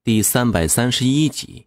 第331集。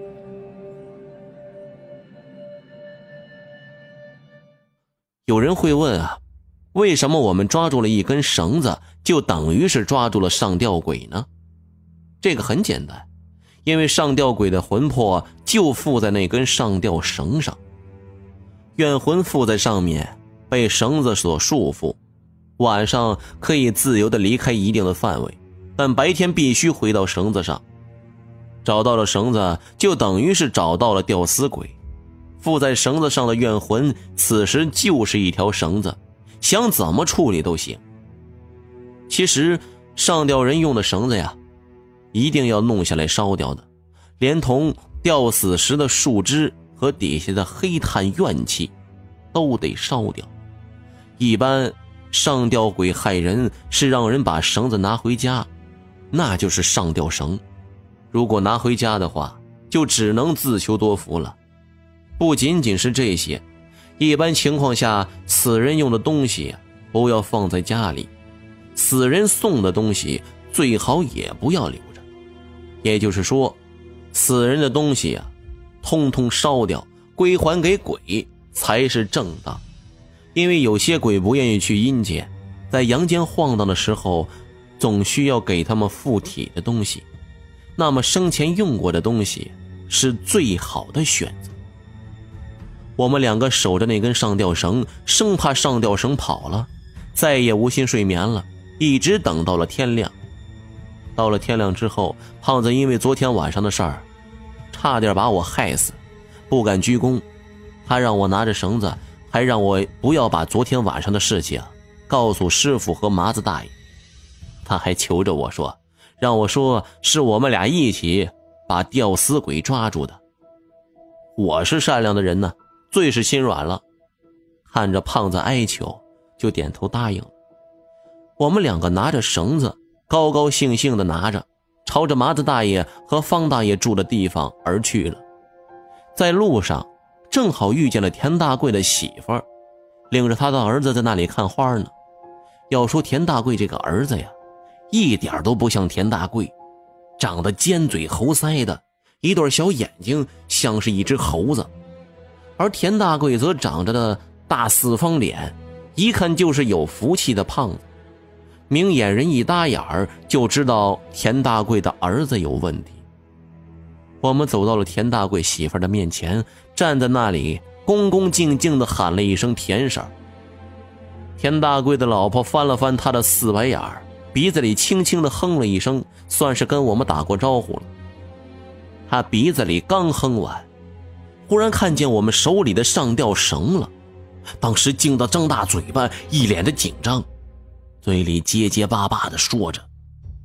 有人会问啊，为什么我们抓住了一根绳子，就等于是抓住了上吊鬼呢？这个很简单，因为上吊鬼的魂魄就附在那根上吊绳上，怨魂附在上面，被绳子所束缚，晚上可以自由地离开一定的范围，但白天必须回到绳子上。找到了绳子，就等于是找到了吊死鬼。附在绳子上的怨魂此时就是一条绳子，想怎么处理都行。其实上吊人用的绳子呀，一定要弄下来烧掉的，连同吊死时的树枝和底下的黑炭怨气都得烧掉。一般上吊鬼害人是让人把绳子拿回家，那就是上吊绳。如果拿回家的话，就只能自求多福了。不仅仅是这些，一般情况下死人用的东西不要放在家里，死人送的东西最好也不要留着。也就是说，死人的东西通通烧掉，归还给鬼才是正当。因为有些鬼不愿意去阴间，在阳间晃荡的时候，总需要给他们附体的东西，那么生前用过的东西是最好的选择。我们两个守着那根上吊绳，生怕上吊绳跑了，再也无心睡眠了，一直等到了天亮。到了天亮之后，胖子因为昨天晚上的事儿差点把我害死，不敢鞠躬。他让我拿着绳子，还让我不要把昨天晚上的事情告诉师傅和麻子大爷。他还求着我说，让我说是我们俩一起把吊死鬼抓住的。我是善良的人呢，最是心软了，看着胖子哀求，就点头答应了。我们两个拿着绳子，高高兴兴地拿着，朝着麻子大爷和方大爷住的地方而去了。在路上正好遇见了田大贵的媳妇儿，领着他的儿子在那里看花呢。要说田大贵这个儿子呀，一点都不像田大贵，长得尖嘴猴腮的，一对小眼睛像是一只猴子。而田大贵则长着的大四方脸，一看就是有福气的胖子。明眼人一搭眼儿就知道田大贵的儿子有问题。我们走到了田大贵媳妇的面前，站在那里恭恭敬敬地喊了一声田婶。田大贵的老婆翻了翻他的四白眼儿，鼻子里轻轻地哼了一声，算是跟我们打过招呼了。他鼻子里刚哼完，忽然看见我们手里的上吊绳了，当时惊得张大嘴巴，一脸的紧张，嘴里结结巴巴地说着：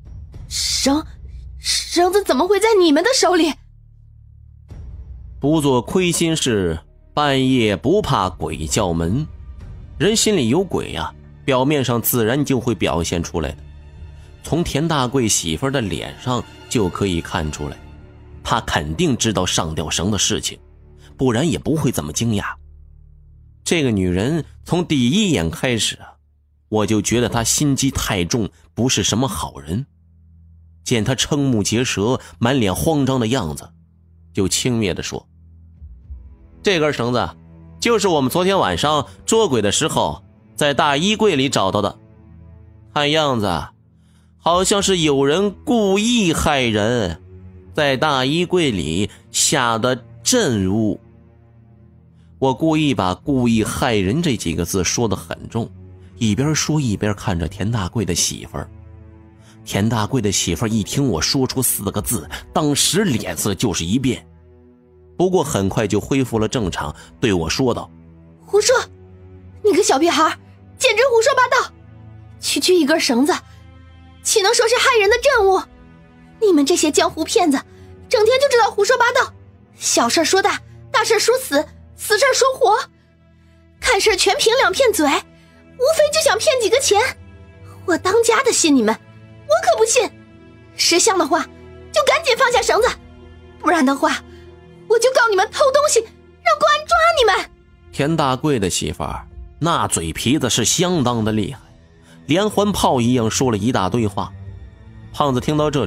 绳子怎么会在你们的手里？ 不做亏心事，半夜不怕鬼叫门。人心里有鬼啊，表面上自然就会表现出来的。从田大贵媳妇的脸上就可以看出来，她肯定知道上吊绳的事情，不然也不会这么惊讶。这个女人从第一眼开始我就觉得她心机太重，不是什么好人。见她瞠目结舌，满脸慌张的样子，就轻蔑地说：这根绳子就是我们昨天晚上捉鬼的时候在大衣柜里找到的，看样子好像是有人故意害人，在大衣柜里下的阵物。我故意把故意害人这几个字说得很重，一边说一边看着田大贵的媳妇儿。田大贵的媳妇儿一听我说出4个字，当时脸色就是一变，不过很快就恢复了正常，对我说道： 胡说，你个小屁孩，简直胡说八道！区区一根绳子，岂能说是害人的阵物？你们这些江湖骗子，整天就知道胡说八道，小事说大，大事说死，死事说活，看事全凭两片嘴，无非就想骗几个钱。我当家的信你们，我可不信。识相的话就赶紧放下绳子，不然的话我就告你们偷东西，让公安抓你们。 田大贵的媳妇儿那嘴皮子是相当的厉害，连环炮一样说了一大堆话。胖子听到这里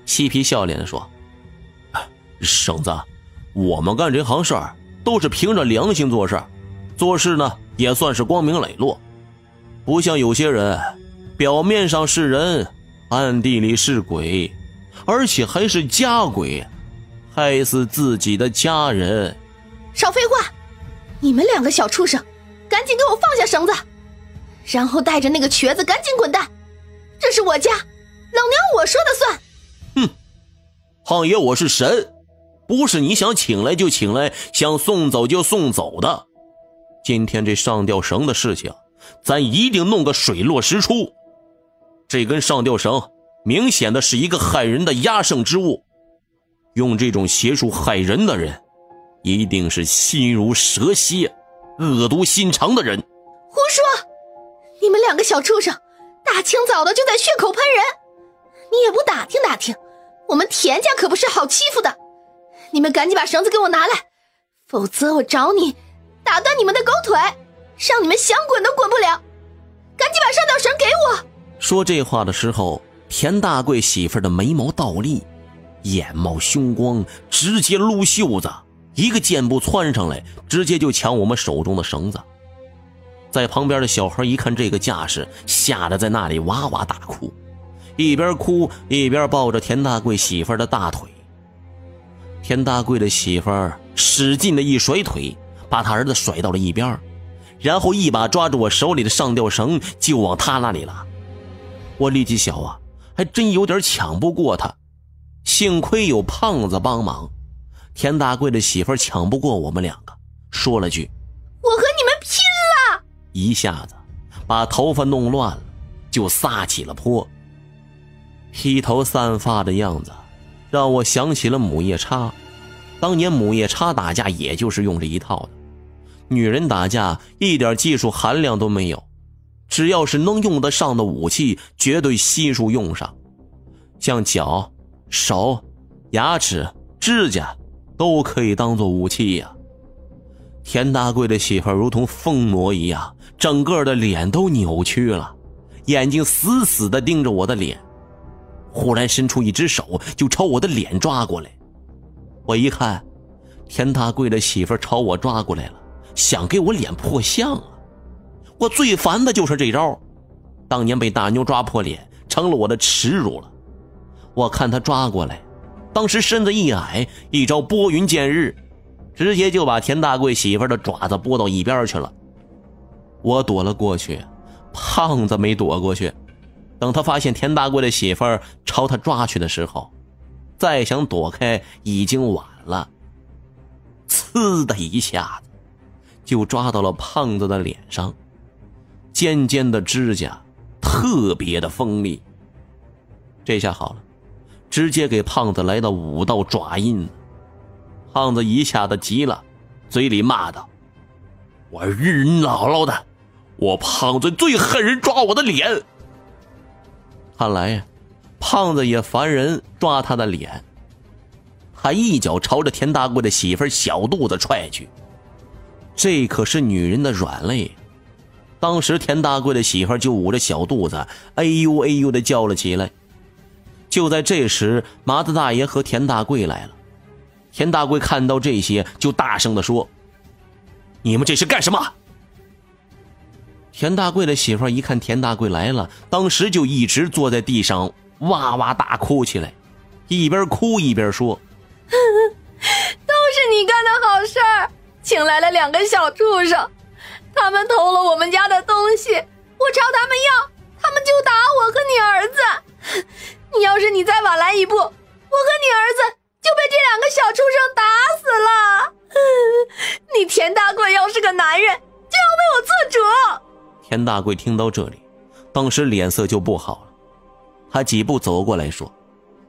嬉皮笑脸地说：“婶子，我们干这行事儿都是凭着良心做事，做事呢也算是光明磊落，不像有些人表面上是人，暗地里是鬼，而且还是家鬼，害死自己的家人。” 少废话，你们两个小畜生，赶紧给我放下绳子，然后带着那个瘸子赶紧滚蛋，这是我家，老娘我说的算。 哼，胖爷我是神，不是你想请来就请来，想送走就送走的。今天这上吊绳的事情，咱一定弄个水落石出。这根上吊绳明显的是一个害人的压胜之物，用这种邪术害人的人，一定是心如蛇蝎、恶毒心肠的人。 胡说！你们两个小畜生，大清早的就在血口喷人，你也不打听打听，我们田家可不是好欺负的。你们赶紧把绳子给我拿来，否则我找你打断你们的狗腿，让你们想滚都滚不了。赶紧把上吊绳给我！ 说这话的时候，田大贵媳妇的眉毛倒立，眼冒凶光，直接撸袖子，一个箭步窜上来，直接就抢我们手中的绳子。在旁边的小孩一看这个架势，吓得在那里哇哇大哭，一边哭一边抱着田大贵媳妇的大腿。田大贵的媳妇使劲的一甩腿，把他儿子甩到了一边，然后一把抓住我手里的上吊绳就往他那里拉。我力气小啊，还真有点抢不过他，幸亏有胖子帮忙，田大贵的媳妇抢不过我们两个，说了句：“ 我和你们拼了！” 一下子把头发弄乱了，就撒起了泼。披头散发的样子让我想起了母夜叉，当年母夜叉打架也就是用这一套的。女人打架一点技术含量都没有，只要是能用得上的武器绝对悉数用上，像脚、手、牙齿、指甲都可以当做武器呀。田大贵的媳妇如同疯魔一样，整个的脸都扭曲了，眼睛死死地盯着我的脸，忽然伸出一只手就朝我的脸抓过来。我一看田大贵的媳妇朝我抓过来了，想给我脸破相啊！我最烦的就是这招，当年被大妞抓破脸成了我的耻辱了。我看他抓过来，当时身子一矮，一招拨云见日，直接就把田大贵媳妇的爪子拨到一边去了。我躲了过去，胖子没躲过去，等他发现田大贵的媳妇朝他抓去的时候，再想躲开已经晚了，呲的一下子就抓到了胖子的脸上，尖尖的指甲特别的锋利。这下好了，直接给胖子来到5道爪印。胖子一下子急了，嘴里骂道：“我日你姥姥的，我胖子最恨人抓我的脸！”看来呀，胖子也烦人抓他的脸，他一脚朝着田大贵的媳妇小肚子踹去。这可是女人的软肋，当时田大贵的媳妇就捂着小肚子哎呦哎呦的叫了起来。就在这时，麻子大爷和田大贵来了。田大贵看到这些就大声地说：“你们这是干什么？”田大贵的媳妇一看田大贵来了，当时就一直坐在地上哇哇大哭起来，一边哭一边说：“ 都是你干的好事儿，请来了2个小畜生，他们偷了我们家的东西，我朝他们要，他们就打我和你儿子。你要是你再晚来一步，我和你儿子就被这2个小畜生打死了。你田大贵要是个男人，就要为我做主。” 田大贵听到这里，当时脸色就不好了，他几步走过来说：“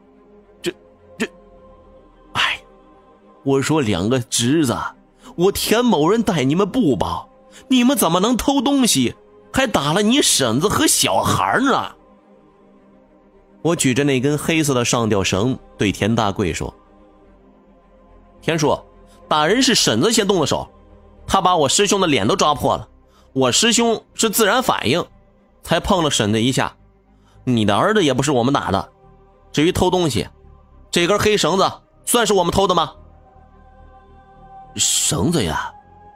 哎，我说2个侄子，我田某人待你们不薄，你们怎么能偷东西，还打了你婶子和小孩呢？”我举着那根黑色的上吊绳对田大贵说：“田叔，打人是婶子先动的手，他把我师兄的脸都抓破了，我师兄是自然反应才碰了婶子一下，你的儿子也不是我们打的，至于偷东西这根黑绳子算是我们偷的吗？绳子呀，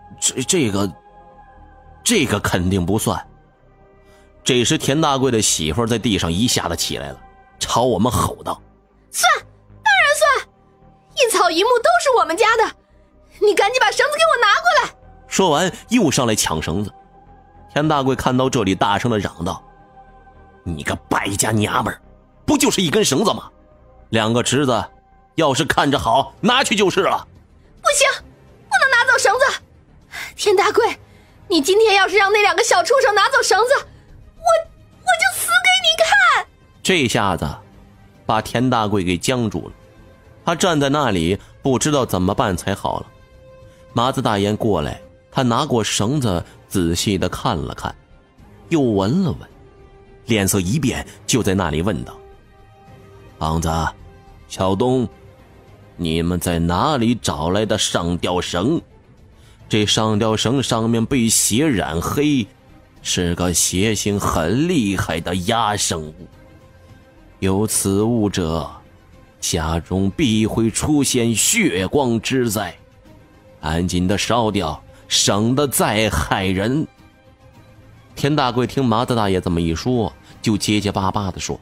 这个肯定不算。这时田大贵的媳妇在地上一下子起来了，朝我们吼道： 算，当然算，一草一木都是我们家的，你赶紧把绳子给我拿过来。 说完又上来抢绳子。田大贵看到这里大声地嚷道：你个败家娘们儿，不就是一根绳子吗？2个侄子要是看着好，拿去就是了。 不行，不能拿走绳子。田大贵，你今天要是让那2个小畜生拿走绳子，我就死给你看。 这下子把田大贵给僵住了，他站在那里不知道怎么办才好了。麻子大爷过来，他拿过绳子仔细地看了看，又闻了闻，脸色一变，就在那里问道：胖子、小东，你们在哪里找来的上吊绳？这上吊绳上面被血染黑，是个血性很厉害的亚生物，有此物者，家中必会出现血光之灾，赶紧的烧掉，省得再害人。田大贵听麻子大爷这么一说，就结结巴巴地说：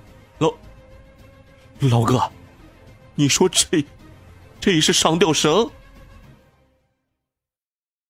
老哥，你说这是上吊绳？